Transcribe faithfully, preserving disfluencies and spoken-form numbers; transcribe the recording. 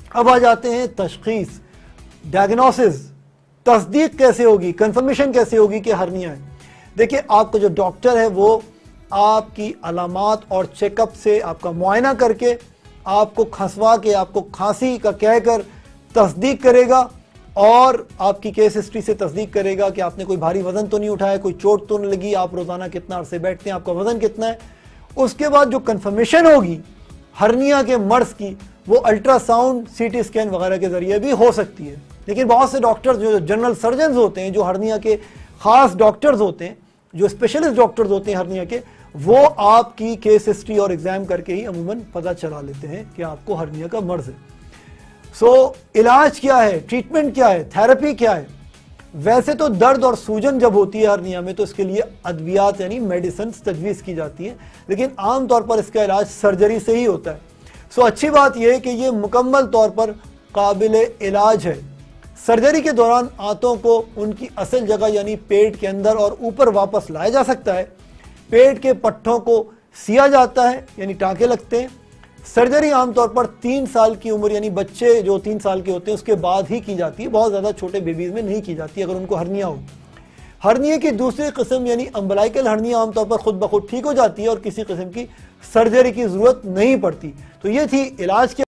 अब आ जाते हैं तशखीस, डायग्नोसिस, तस्दीक कैसे होगी, कंफर्मेशन कैसे होगी कि हर्निया है। देखिए, आपका जो डॉक्टर है वो आपकी अलामात और चेकअप से आपका मुआयना करके आपको खंसवा के, आपको खांसी का कहकर तस्दीक करेगा और आपकी केस हिस्ट्री से तस्दीक करेगा कि आपने कोई भारी वजन तो नहीं उठाया, कोई चोट तो नहीं लगी, आप रोज़ाना कितना अरसे बैठते हैं, आपका वजन कितना है। उसके बाद जो कंफर्मेशन होगी हर्निया के मर्ज की, वो अल्ट्रासाउंड, सीटी स्कैन वगैरह के ज़रिए भी हो सकती है। लेकिन बहुत से डॉक्टर्स जो जनरल सर्जन होते हैं, जो हर्निया के ख़ास डॉक्टर्स होते हैं, जो स्पेशलिस्ट डॉक्टर्स होते हैं हर्निया के, वो आपकी केस हिस्ट्री और एग्जाम करके ही अमूमन पता चला लेते हैं कि आपको हर्निया का मर्ज है। सो so, इलाज क्या है, ट्रीटमेंट क्या है, थेरेपी क्या है। वैसे तो दर्द और सूजन जब होती है हर्निया में तो इसके लिए अद्वियात यानी मेडिसिन तजवीज़ की जाती है, लेकिन आमतौर पर इसका इलाज सर्जरी से ही होता है। सो so, अच्छी बात यह है कि ये मुकम्मल तौर पर काबिल इलाज है। सर्जरी के दौरान आंतों को उनकी असल जगह यानी पेट के अंदर और ऊपर वापस लाया जा सकता है। पेट के पट्टों को सिया जाता है यानी टाँके लगते हैं। सर्जरी आमतौर पर तीन साल की उम्र यानी बच्चे जो तीन साल के होते हैं उसके बाद ही की जाती है, बहुत ज़्यादा छोटे बेबीज़ में नहीं की जाती अगर उनको हर्निया हो। हर्निया की दूसरी किस्म यानी अम्बलाइकल हर्निया आमतौर पर खुद ब खुद ठीक हो जाती है और किसी किस्म की सर्जरी की ज़रूरत नहीं पड़ती। तो ये थी इलाज के